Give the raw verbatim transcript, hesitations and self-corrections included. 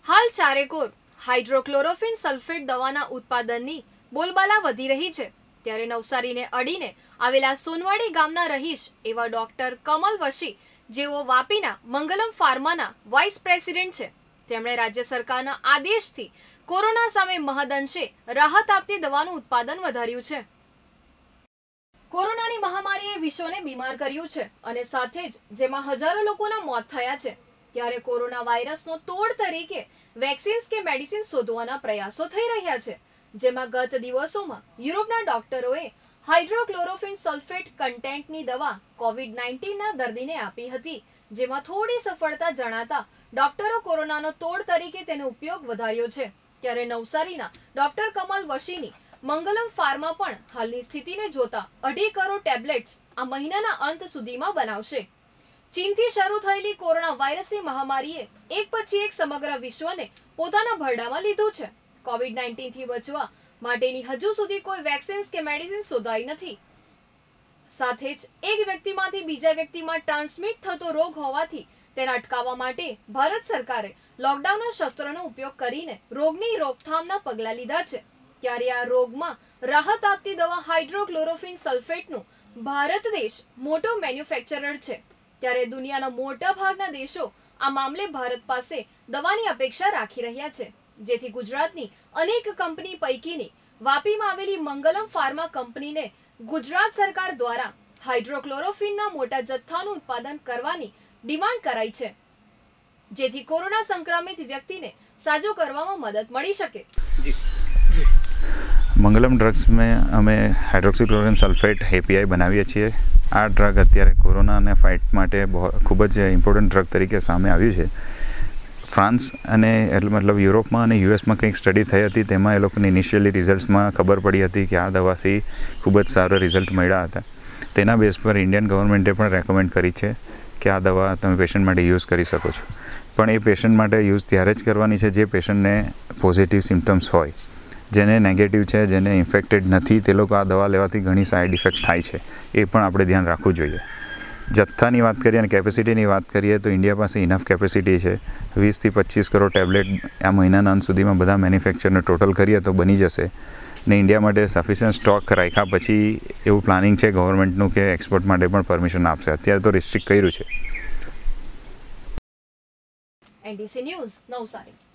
હાલ ચારેકોર હાઇડ્રોક્લોરોફિન સલ્ફેટ દવાના ઉત્પાદનની બોલબાલા વધી રહી છે ત્યારે નવસારીને અડીને આવેલા સોનવાડી ગામના રહીશ એવા ડોક્ટર કમલ વશી જેઓ વાપીના મંગલમ ફાર્માના વાઇસ પ્રેસિડેન્ટ છે તેમણે રાજ્ય સરકારના આદેશથી કોરોના સામે મહદઅંશે રાહત આપતી દવાનું ઉત્પાદન વધાર્યું છે। કોરોનાની મહામારીએ વિશ્વને બીમાર કર્યું છે અને સાથે જ જેમાં હજારો લોકોના મોત થયા છે ત્યારે કોરોના વાયરસનો તોડ તરીકે વેક્સિન્સ કે મેડિસિન શોધવાના પ્રયાસો થઈ રહ્યા છે જેમાં ગત દિવસોમાં યુરોપના ડોક્ટરોએ હાઇડ્રોક્લોરોફિન સલ્ફેટ કન્ટેન્ટની દવા કોવિડ નાઇન્ટીન ના દર્દીને આપી હતી જેમાં થોડી સફળતા જણાતા ડોક્ટરો કોરોનાનો તોડ તરીકે તેનો ઉપયોગ વધાર્યો છે ત્યારે નવસારીના ડોક્ટર કમલ વશીની મંગલમ ફાર્મા પણ હાલની સ્થિતિને જોતા અઢી કરોડ ટેબ્લેટ્સ આ મહિનાના અંત સુધીમાં બનાવશે। ચીનથી શરૂ થયેલી કોરોના વાયરસની મહામારીએ એક પછી એક સમગ્ર વિશ્વને પોતાના ભરડામાં લીધું છે। કોવિડ નાઇન્ટીન થી બચવા માટેની હજુ સુધી કોઈ વેક્સિન્સ કે મેડિસિન શોધાઈ નથી। સાથે જ એક વ્યક્તિમાંથી બીજા વ્યક્તિમાં ટ્રાન્સમિટ થતો રોગ હોવાથી તેને અટકાવવા માટે ભારત સરકારે લોકડાઉનના શસ્ત્રોનો ઉપયોગ કરીને રોગની રોકથામના પગલાં લીધા છે ત્યારે આ રોગમાં રાહત આપતી દવા હાઇડ્રોક્લોરોફિન સલ્ફેટનું ભારત દેશ મોટો મેન્યુફેક્ચરર છે ત્યારે દુનિયાના મોટા ભાગના દેશો આ મામલે ભારત પાસે દવાની અપેક્ષા રાખી રહ્યા છે જેથી ગુજરાતની અનેક કંપની પૈકીની વાપીમાં આવેલી મંગલમ ફાર્મા કંપનીને ગુજરાત સરકાર દ્વારા હાઇડ્રોક્લોરોફિનના મોટા જથ્થાનું ઉત્પાદન કરવાની ડિમાન્ડ કરાઈ છે જેથી કોરોના સંક્રમિત વ્યક્તિને સાજો કરવામાં મદદ મળી શકે। मंगलम ड्रग्स में અમે હાઇડ્રોક્સીક્લોરોફિન સલ્ફેટ એપીઆઈ બનાવીએ છીએ। આ ડ્રગ અત્યારે કોરોનાને ફાઇટ માટે ખૂબ જ ઇમ્પોર્ટન્ટ ડ્રગ તરીકે સામે આવ્યું છે। ફ્રાન્સ અને એટલે મતલબ યુરોપમાં અને યુએસમાં કંઈક સ્ટડી થઈ હતી તેમાં એ લોકોને ઇનિશિયલી રિઝલ્ટ્સમાં ખબર પડી હતી કે આ દવાથી ખૂબ જ સારો રિઝલ્ટ મળ્યા હતા। તેના બેઝ પર ઇન્ડિયન ગવર્મેન્ટે પણ રેકમેન્ડ કરી છે કે આ દવા તમે પેશન્ટ માટે યુઝ કરી શકો છો પણ એ પેશન્ટ માટે યુઝ ત્યારે જ કરવાની છે જે પેશન્ટને પોઝિટિવ સિમ્ટમ્સ હોય, જેને નેગેટિવ છે, જેને ઇન્ફેક્ટેડ નથી તે લોકો આ દવા લેવાથી ઘણી સાઇડ ઇફેક્ટ થાય છે એ પણ આપણે ધ્યાન રાખવું જોઈએ। જથ્થાની વાત કરીએ અને કેપેસિટીની વાત કરીએ તો ઇન્ડિયા પાસે ઇનફ કેપેસિટી છે। વીસથી પચીસ કરોડ ટેબ્લેટ આ મહિનાના અંત સુધીમાં બધા મેન્યુફેક્ચરને ટોટલ કરીએ તો બની જશે ને ઇન્ડિયા માટે સફિશિયન્ટ સ્ટોક રાખ્યા પછી એવું પ્લાનિંગ છે ગવર્મેન્ટનું કે એક્સપોર્ટ માટે પણ પરમિશન આપશે। અત્યારે તો રિસ્ટ્રિક્ટ કર્યું છે। NDC news Navsari.